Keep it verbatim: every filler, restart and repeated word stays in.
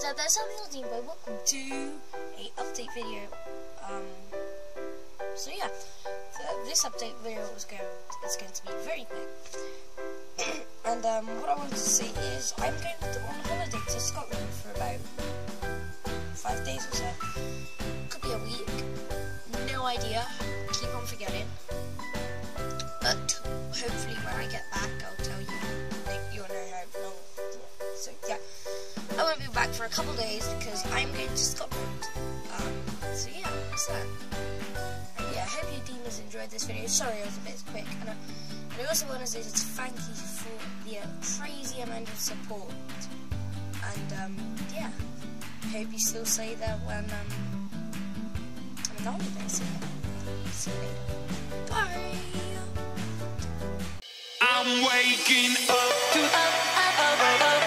What's up, that's Samuel Deanboy. Welcome to a update video. Um, so yeah, the, this update video is going is going to be very quick. And um, what I wanted to say is I'm going to, on holiday to Scotland for about five days or so. Could be a week. No idea. Keep on forgetting. But hopefully when I get back, I'll tell you. Like, you'll know how long. So yeah. I won't be back for a couple days because I'm going to Scotland. Um, so yeah, that's that. And yeah, I hope you demons enjoyed this video. Sorry it was a bit quick. And I, and I also want to say just thank you for the uh, crazy amount of support. And um, yeah, I hope you still say that when um, I'm on holiday. So yeah, see you later. Bye! I'm waking up to up, up, up, up.